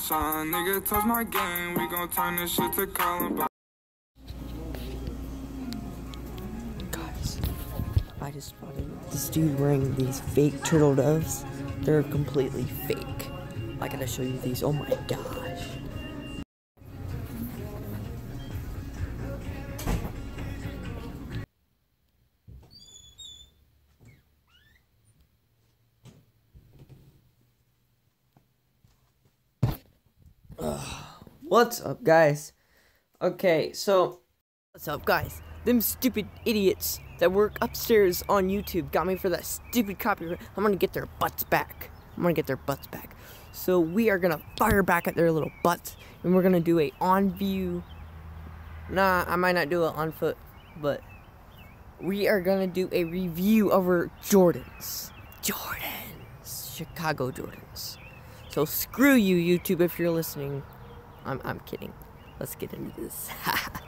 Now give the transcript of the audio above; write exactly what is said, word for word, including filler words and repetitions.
shine, nigga, touch my game. We gon' turn this shit to Columbine. Guys, I just spotted this dude wearing these fake turtle doves. They're completely fake. I gotta show you these. Oh my gosh. Ugh. What's up, guys? Okay, so what's up, guys? Them stupid idiots that work upstairs on YouTube got me for that stupid copyright. I'm gonna get their butts back. I'm gonna get their butts back. So we are gonna fire back at their little butts, and we're gonna do a on view. Nah, I might not do it on foot, but we are gonna do a review of our Jordans. Jordans, Chicago Jordans. So screw you, YouTube, if you're listening. I'm I'm kidding. Let's get into this.